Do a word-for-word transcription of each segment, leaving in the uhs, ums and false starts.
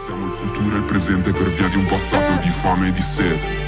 Siamo il futuro e il presente per via di un passato di fame e di sete.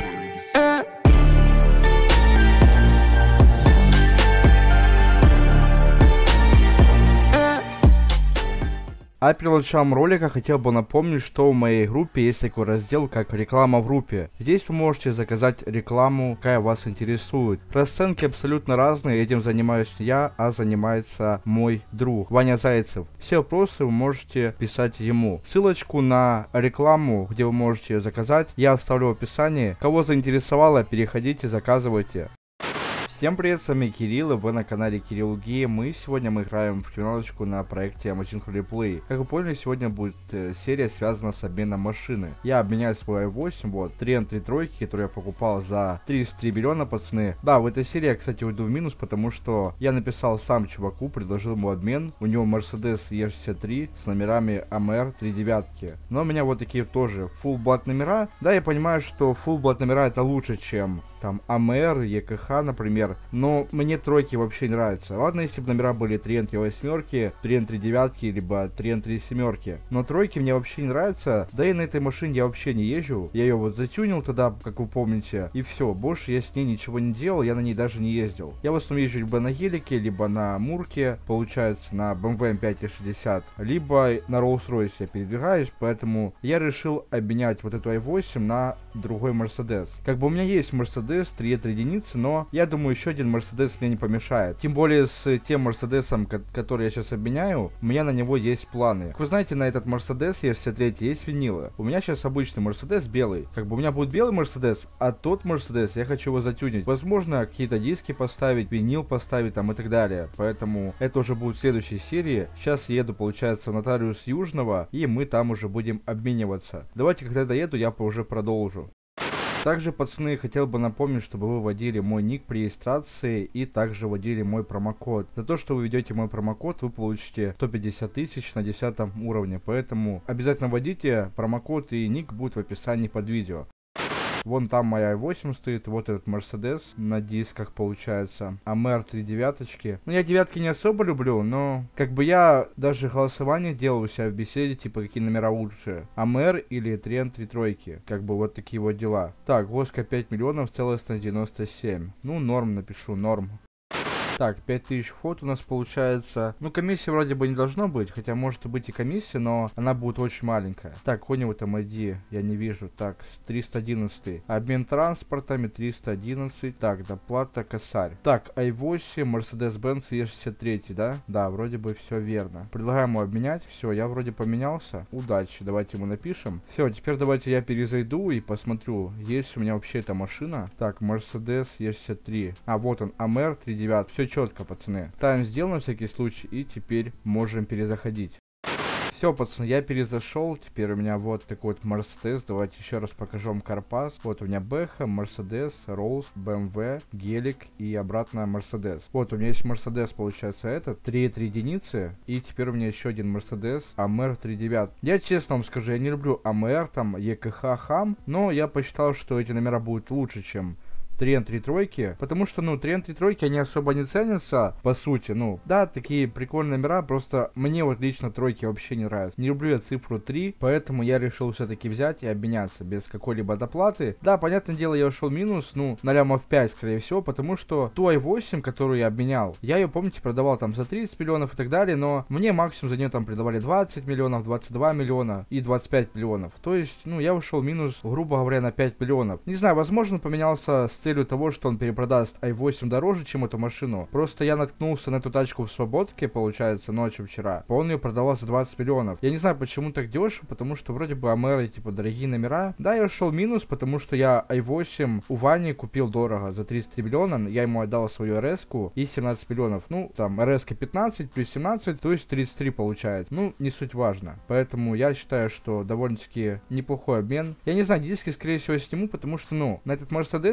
А перед началом ролика хотел бы напомнить, что в моей группе есть такой раздел, как реклама в группе. Здесь вы можете заказать рекламу, какая вас интересует. Расценки абсолютно разные, этим занимаюсь не я, а занимается мой друг Ваня Зайцев. Все вопросы вы можете писать ему. Ссылочку на рекламу, где вы можете ее заказать, я оставлю в описании. Кого заинтересовало, переходите, заказывайте. Всем привет, с вами Кирилл, и вы на канале Кирилл Гейм. И сегодня мы играем в криминалочку на проекте Amazing Replay. Как вы поняли, сегодня будет э, серия, связана с обменом машины. Я обменяю свой ай восемь, вот, три эн три тройки, который я покупал за тридцать три миллиона, пацаны. Да, в этой серии я, кстати, уйду в минус, потому что я написал сам чуваку, предложил ему обмен. У него Mercedes и шестьдесят три с номерами эй эм эр три девятки. Но у меня вот такие тоже full black номера. Да, я понимаю, что full black номера это лучше, чем там эй эм эр, и ка ха, например. Но мне тройки вообще не нравятся. Ладно, если бы номера были три эн три восьмерки, три эн три девятки, либо три эн три семерки. Но тройки мне вообще не нравятся. Да и на этой машине я вообще не езжу. Я ее вот затюнил тогда, как вы помните. И все, больше я с ней ничего не делал, я на ней даже не ездил. Я в основном езжу либо на гелике, либо на мурке, получается на бэ эм вэ эм пять шестьдесят, либо на Rolls-Royce я передвигаюсь. Поэтому я решил обменять вот эту ай восемь на другой Mercedes. Как бы у меня есть Mercedes три это единицы, но я думаю, еще один Mercedes мне не помешает. Тем более с тем Мерседесом, который я сейчас обменяю, у меня на него есть планы. Как вы знаете, на этот Mercedes и шестьдесят три есть винилы. У меня сейчас обычный Mercedes белый. Как бы у меня будет белый Mercedes, а тот Mercedes я хочу его затюнить. Возможно, какие-то диски поставить, винил поставить там и так далее. Поэтому это уже будет в следующей серии. Сейчас еду, получается, в Нотариус Южного, и мы там уже будем обмениваться. Давайте, когда доеду, я уже продолжу. Также, пацаны, хотел бы напомнить, чтобы вы вводили мой ник при регистрации и также вводили мой промокод. За то, что вы введете мой промокод, вы получите сто пятьдесят тысяч на десятом уровне. Поэтому обязательно вводите промокод, и ник будет в описании под видео. Вон там моя ай восемь стоит, вот этот Mercedes на дисках, получается. эй эм эр три девяточки. Ну, я девятки не особо люблю, но как бы я даже голосование делал у себя в беседе, типа, какие номера лучше. эй эм эр или три эн три тройки. Как бы вот такие вот дела. Так, Госка пять миллионов, целостность девяносто семь. Ну, норм напишу, норм. Так, пять тысяч вход у нас получается. Ну, комиссия вроде бы не должно быть, хотя может быть и комиссия, но она будет очень маленькая. Так, Конева там ай ди я не вижу. Так, триста одиннадцать. Обмен транспортами триста одиннадцать. Так, доплата, косарь. Так, ай восемь, Mercedes-Benz и шестьдесят три, да? Да, вроде бы все верно. Предлагаем ему обменять. Все, я вроде поменялся. Удачи, давайте ему напишем. Все, теперь давайте я перезайду и посмотрю, есть у меня вообще эта машина. Так, Mercedes и шестьдесят три. А, вот он, эй эм эр три девятки. Все четко, пацаны. Тайм сделал на всякий случай, и теперь можем перезаходить. Все, пацаны, я перезашел. Теперь у меня вот такой вот Mercedes. Давайте еще раз покажу вам Карпас. Вот у меня Бэха, Mercedes, Rolls, бэ эм вэ, Гелик и обратно Mercedes. Вот у меня есть Mercedes, получается, этот. три три единицы. И теперь у меня еще один Mercedes, эй эм эр три девятки. Я честно вам скажу, я не люблю эй эм эр, там, и ка ха, хам. Но я посчитал, что эти номера будут лучше, чем три эн три тройки, потому что, ну, три эн три тройки, они особо не ценятся, по сути, ну, да, такие прикольные номера, просто мне вот лично тройки вообще не нравятся. Не люблю я цифру три, поэтому я решил все-таки взять и обменяться без какой-либо доплаты. Да, понятное дело, я ушел минус, ну, на лямов пять, скорее всего, потому что ту ай восемь, которую я обменял, я ее, помните, продавал там за тридцать миллионов и так далее, но мне максимум за нее там придавали двадцать миллионов, двадцать два миллиона и двадцать пять миллионов. То есть, ну, я ушел минус, грубо говоря, на пять миллионов. Не знаю, возможно, поменялся с целью того, что он перепродаст ай восемь дороже, чем эту машину. Просто я наткнулся на эту тачку в Свободке, получается, ночью вчера. Он ее продавал за двадцать миллионов. Я не знаю, почему так дешево, потому что вроде бы эй эм эр, типа, дорогие номера. Да, я ушел минус, потому что я ай восемь у Вани купил дорого, за тридцать три миллиона. Я ему отдал свою эр эс-ку и семнадцать миллионов. Ну, там, эр эс-ка пятнадцать плюс семнадцать, то есть тридцать три получается. Ну, не суть важно. Поэтому я считаю, что довольно-таки неплохой обмен. Я не знаю, диски, скорее всего, сниму, потому что, ну, на этот Mercedes диски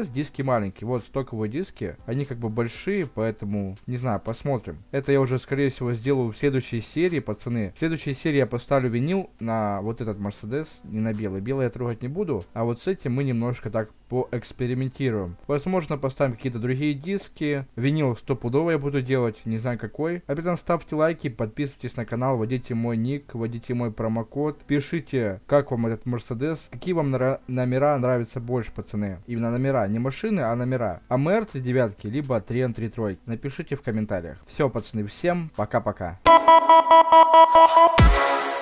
маленький. Вот стоковые диски, они как бы большие, поэтому, не знаю, посмотрим. Это я уже, скорее всего, сделаю в следующей серии, пацаны. В следующей серии я поставлю винил на вот этот Мерседес, не на белый. Белый я трогать не буду, а вот с этим мы немножко так поэкспериментируем. Возможно, поставим какие-то другие диски. Винил стопудово я буду делать, не знаю какой. Обязательно ставьте лайки, подписывайтесь на канал, вводите мой ник, вводите мой промокод. Пишите, как вам этот Мерседес, какие вам номера нравятся больше, пацаны. Именно номера, не машины, а номера. АМР три девятки, либо три эн три тройки. Напишите в комментариях. Все, пацаны, всем пока-пока.